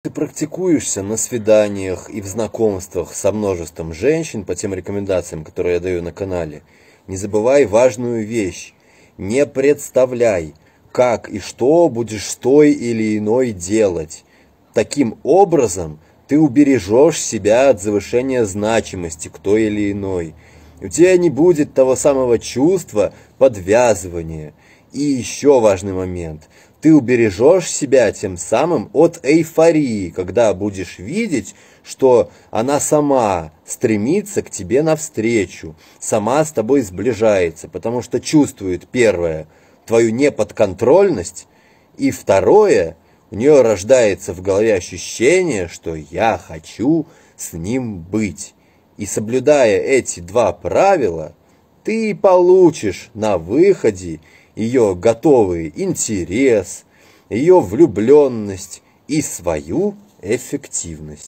Ты практикуешься на свиданиях и в знакомствах со множеством женщин по тем рекомендациям, которые я даю на канале. Не забывай важную вещь. Не представляй, как и что будешь с той или иной делать. Таким образом ты убережешь себя от завышения значимости к той или иной. У тебя не будет того самого чувства подвязывания. И еще важный момент. Ты убережешь себя тем самым от эйфории, когда будешь видеть, что она сама стремится к тебе навстречу, сама с тобой сближается, потому что чувствует, первое, твою неподконтрольность, и второе, у нее рождается в голове ощущение, что я хочу с ним быть. И соблюдая эти два правила, ты получишь на выходе ее готовый интерес, ее влюбленность и свою эффективность.